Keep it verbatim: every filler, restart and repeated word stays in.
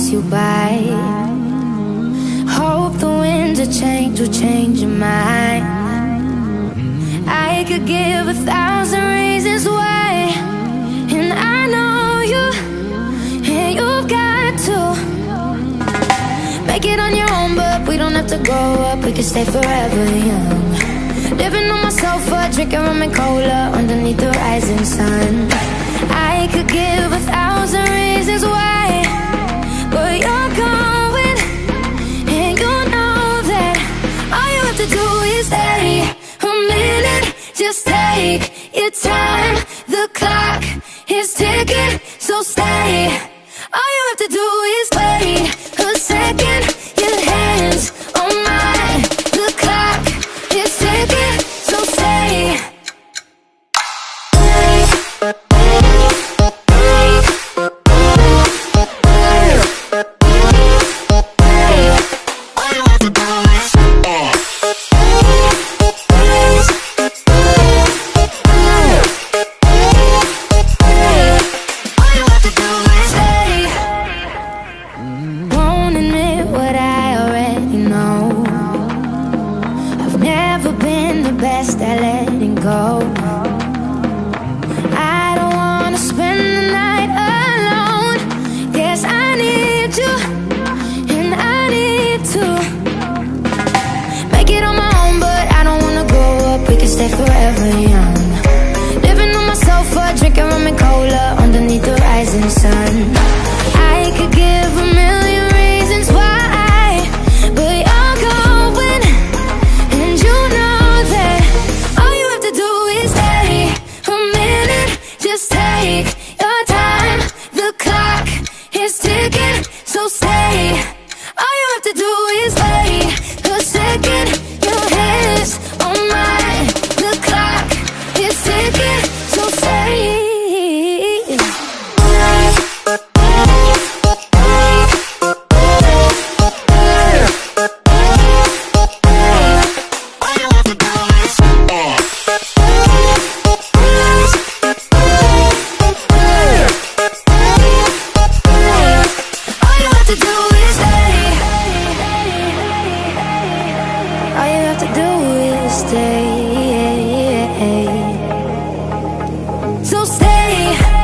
pass you by. Hope the winds of change will change your mind. I could give a thousand reasons why, and I know you, and you've got to make it on your own, but we don't have to grow up, we can stay forever young. Living on my sofa, drinking rum and cola underneath the rising sun. I could give a thousand reasons why, but you're going, and you know that all you have to do is stay a minute. Just take your time, the clock is ticking, so stay. All you have to do is wait a second. Your hands on mine, the clock is ticking, so stay. So stay.